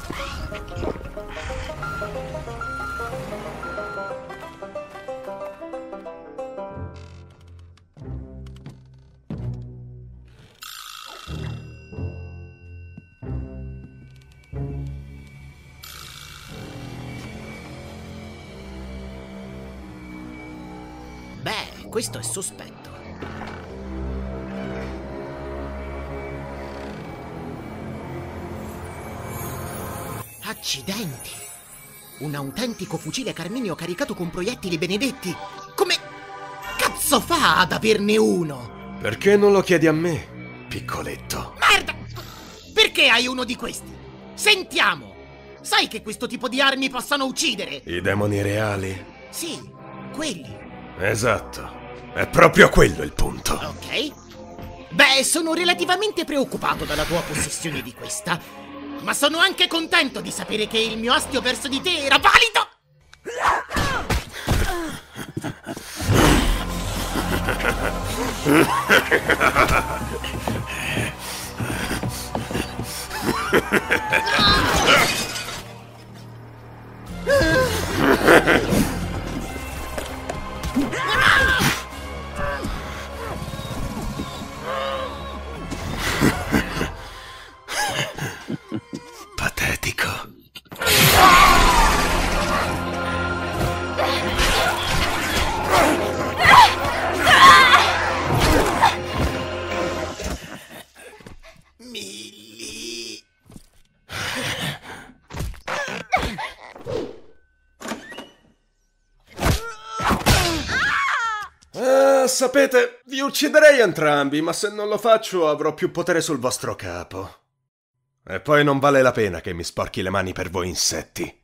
Beh, questo è sospetto. Accidenti! Un autentico fucile carminio caricato con proiettili benedetti! Come cazzo fa ad averne uno? Perché non lo chiedi a me, piccoletto? Merda! Perché hai uno di questi? Sentiamo! Sai che questo tipo di armi possano uccidere? I demoni reali? Sì, quelli. Esatto. È proprio quello il punto. Ok. Beh, sono relativamente preoccupato dalla tua possessione di questa, ma sono anche contento di sapere che il mio astio verso di te era valido! Patetico. Millie. Sapete, vi ucciderei entrambi, ma se non lo faccio avrò più potere sul vostro capo. E poi non vale la pena che mi sporchi le mani per voi insetti.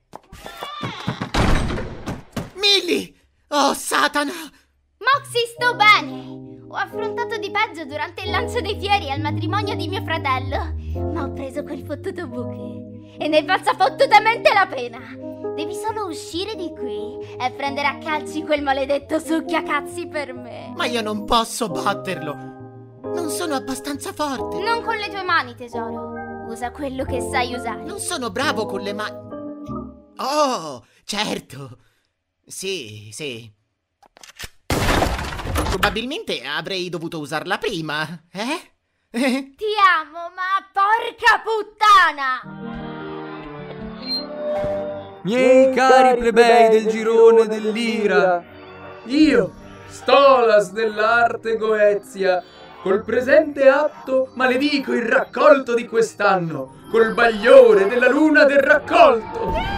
Millie! Oh, Satana! Moxie, sto bene! Ho affrontato di peggio durante il lancio dei fieri al matrimonio di mio fratello, ma ho preso quel fottuto buche e ne passa fottutamente la pena. Devi solo uscire di qui e prendere a calci quel maledetto succhiacazzi per me. Ma io non posso batterlo! Non sono abbastanza forte! Non con le tue mani, tesoro. Usa quello che sai usare. Non sono bravo con le mani. Oh, certo! Sì, sì. Probabilmente avrei dovuto usarla prima, eh? Ti amo, ma porca puttana! Miei cari plebei del girone dell'Ira, io, Stolas dell'arte Goezia, col presente atto maledico il raccolto di quest'anno, col bagliore della luna del raccolto.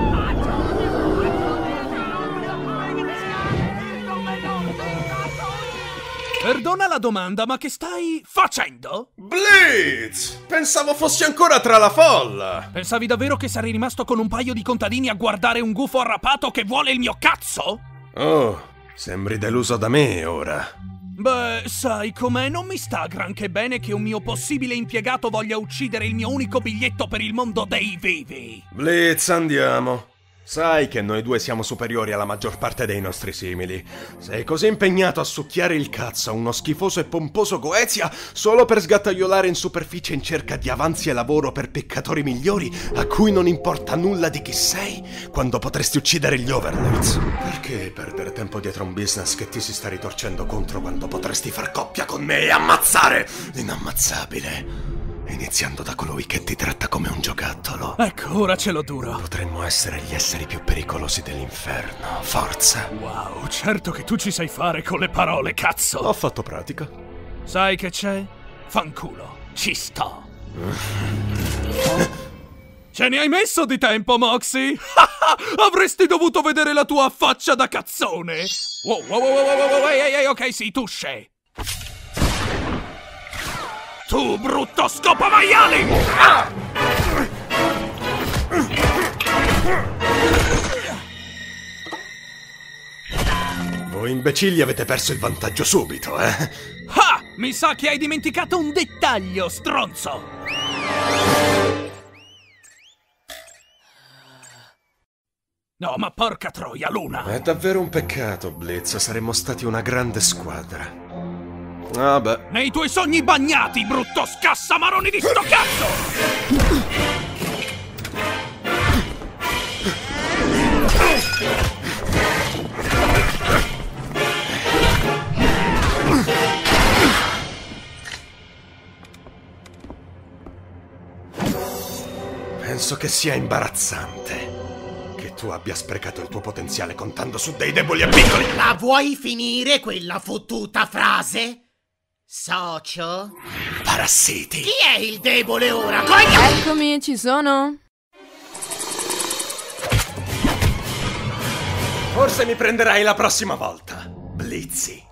Perdona la domanda, ma che stai facendo? Blitz! Pensavo fossi ancora tra la folla! Pensavi davvero che sarei rimasto con un paio di contadini a guardare un gufo arrapato che vuole il mio cazzo? Oh, sembri deluso da me ora. Beh, sai com'è? Non mi sta granché bene che un mio possibile impiegato voglia uccidere il mio unico biglietto per il mondo dei vivi. Blitz, andiamo. Sai che noi due siamo superiori alla maggior parte dei nostri simili. Sei così impegnato a succhiare il cazzo a uno schifoso e pomposo Goezia solo per sgattaiolare in superficie in cerca di avanzi e lavoro per peccatori migliori a cui non importa nulla di chi sei, quando potresti uccidere gli Overlords. Perché perdere tempo dietro un business che ti si sta ritorcendo contro quando potresti far coppia con me e ammazzare l'inammazzabile? Iniziando da colui che ti tratta come un giocattolo. Ecco, ora ce l'ho duro. Potremmo essere gli esseri più pericolosi dell'inferno. Forza. Wow, certo che tu ci sai fare con le parole, cazzo. Ho fatto pratica. Sai che c'è? Fanculo, ci sto. Ce ne hai messo di tempo, Moxie? Avresti dovuto vedere la tua faccia da cazzone. Wow, ehi, ok, sì, tu scè. Tu, brutto scopamaiale! Voi imbecilli avete perso il vantaggio subito, eh? Ah! Mi sa che hai dimenticato un dettaglio, stronzo! No, ma porca troia, Luna! È davvero un peccato, Blitz. Saremmo stati una grande squadra. Vabbè. Nei tuoi sogni bagnati, brutto scassamaroni di sto cazzo! penso che sia imbarazzante che tu abbia sprecato il tuo potenziale contando su dei deboli e piccoli. La vuoi finire quella fottuta frase? Socio? Parassiti. Chi è il debole ora? Coglione! Eccomi, ci sono. Forse mi prenderai la prossima volta, Blizzy.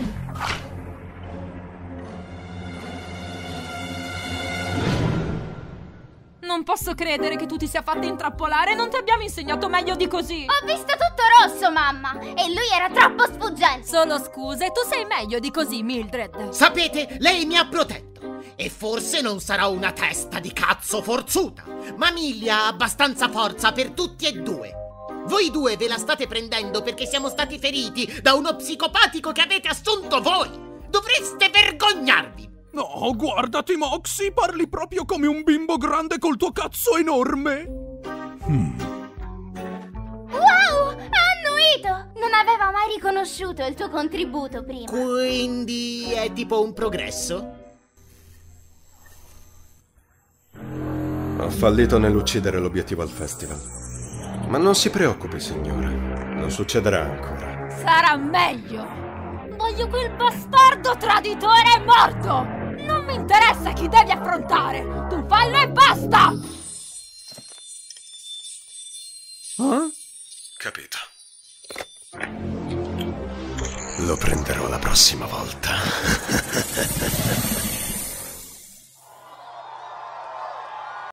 Non posso credere che tu ti sia fatta intrappolare. Non ti abbiamo insegnato meglio di così. Ho visto tutto rosso, mamma! E lui era troppo sfuggente! Solo scuse, tu sei meglio di così, Mildred. Sapete, lei mi ha protetto. E forse non sarà una testa di cazzo forzuta, ma Millie ha abbastanza forza per tutti e due. Voi due ve la state prendendo perché siamo stati feriti da uno psicopatico che avete assunto voi. Dovreste vergognarvi. No, guardati, Moxie, parli proprio come un bimbo grande col tuo cazzo enorme. Wow! Ha annuito! Non aveva mai riconosciuto il tuo contributo prima. Quindi è tipo un progresso? Ho fallito nell'uccidere l'obiettivo al festival. Ma non si preoccupi, signora. Non succederà ancora. Sarà meglio. Voglio quel bastardo traditore morto. Non mi interessa chi devi affrontare. Tu fallo e basta. Capito. Lo prenderò la prossima volta.